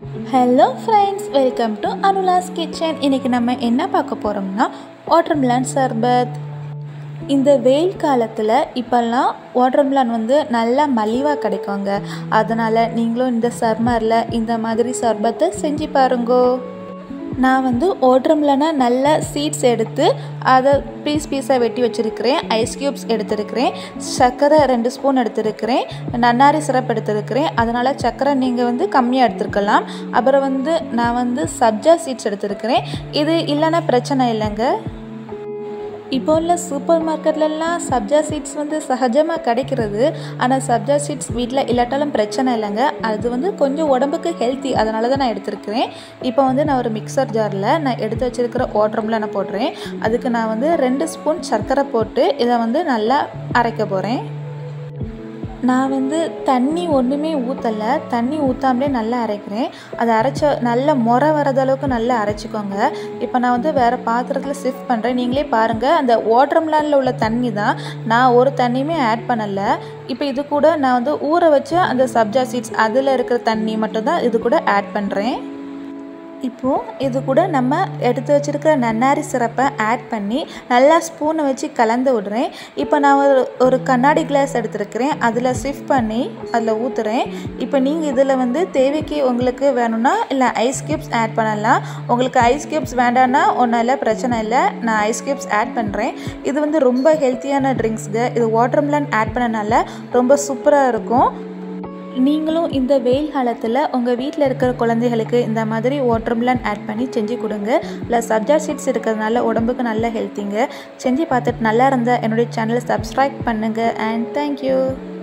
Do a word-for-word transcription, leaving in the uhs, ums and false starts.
Hello friends, welcome to Anula's Kitchen. இன்னைக்கு நம்ம என்ன பார்க்க போறோம்னா வாட்டர்மெலன் சர்பத். இந்த வெயில் காலத்தில் இப்போல்லாம் வாட்டர்மெலன் வந்து நல்லா மலிவாக கிடைக்குங்க. அதனால் நீங்களும் இந்த சம்மரில் இந்த மாதிரி சர்பத்தை செஞ்சு பாருங்கோ. நான் வந்து வாட்டர்மெலனை நல்ல சீட்ஸ் எடுத்து அதை பீஸ் பீஸாக வெட்டி வச்சுருக்கிறேன். ஐஸ் க்யூப்ஸ் எடுத்துருக்கிறேன், சர்க்கரை ரெண்டு ஸ்பூன் எடுத்துருக்கிறேன், நன்னாரி சிரப் எடுத்துருக்கிறேன். அதனால் சர்க்கரை நீங்கள் வந்து கம்மியாக எடுத்துருக்கலாம். அப்புறம் வந்து நான் வந்து சப்ஜா சீட்ஸ் எடுத்துருக்கிறேன். இது இல்லைன்னா பிரச்சனை இல்லைங்க. இப்போ உள்ள சூப்பர் மார்க்கெட்லலாம் சப்ஜா சீட்ஸ் வந்து சகஜமாக கிடைக்கிறது. ஆனால் சப்ஜா சீட்ஸ் வீட்டில் இல்லாட்டாலும் பிரச்சனை இல்லைங்க. அது வந்து கொஞ்சம் உடம்புக்கு ஹெல்த்தி, அதனால தான் நான் எடுத்துருக்கிறேன். இப்போ வந்து நான் ஒரு மிக்சர் ஜாரில் நான் எடுத்து வச்சுருக்கிற வாட்டர்மெலனை நான் போடுறேன். அதுக்கு நான் வந்து ரெண்டு ஸ்பூன் சர்க்கரை போட்டு இதை வந்து நல்லா அரைக்க போகிறேன். நான் வந்து தண்ணி ஒன்றுமே ஊற்றலை, தண்ணி ஊற்றாமலே நல்லா அரைக்கிறேன். அதை அரைச்ச நல்ல முறை வரது அளவுக்கு நல்லா அரைச்சிக்கோங்க. இப்போ நான் வந்து வேறு பாத்திரத்தில் ஷிஃப்ட் பண்ணுறேன். நீங்களே பாருங்கள், அந்த வாட்டர்மெலனில் உள்ள தண்ணி தான், நான் ஒரு தண்ணியுமே ஆட் பண்ணலை. இப்போ இது கூட நான் வந்து ஊற வச்ச அந்த சப்ஜா சீட்ஸ் அதில் இருக்கிற தண்ணி மட்டும்தான் இது கூட ஆட் பண்ணுறேன். இப்போது இது கூட நம்ம எடுத்து வச்சுருக்கிற நன்னாரி சிரப்பை ஆட் பண்ணி நல்லா ஸ்பூனை வச்சு கலந்து விடுறேன். இப்போ நான் ஒரு ஒரு கண்ணாடி கிளாஸ் எடுத்துருக்கிறேன், அதில் ஷிஃப்ட் பண்ணி அதில் ஊற்றுறேன். இப்போ நீங்கள் இதில் வந்து தேவைக்கு உங்களுக்கு வேணும்னா இல்லை ஐஸ் க்யூப்ஸ் ஆட் பண்ணலாம். உங்களுக்கு ஐஸ் க்யூப்ஸ் வேண்டான்னா ஒன்றும் இல்லை, பிரச்சனை இல்லை. நான் ஐஸ் க்யூப்ஸ் ஆட் பண்ணுறேன். இது வந்து ரொம்ப ஹெல்த்தியான ட்ரிங்க்ஸுங்க. இது வாட்டர்மெலன் ஆட் பண்ணனால ரொம்ப சூப்பராக இருக்கும். நீங்களும் இந்த வெயில் காலத்தில் உங்கள் வீட்டில் இருக்கிற குழந்தைகளுக்கு இந்த மாதிரி வாட்டர்மெலன் ஆட் பண்ணி செஞ்சு கொடுங்க. இல்லை சப்ஜா சீட்ஸ் இருக்கிறதுனால உடம்புக்கு நல்ல ஹெல்த்திங்க. செஞ்சு பார்த்துட்டு நல்லா இருந்தால் என்னுடைய சேனலை சப்ஸ்கிரைப் பண்ணுங்கள். And thank you.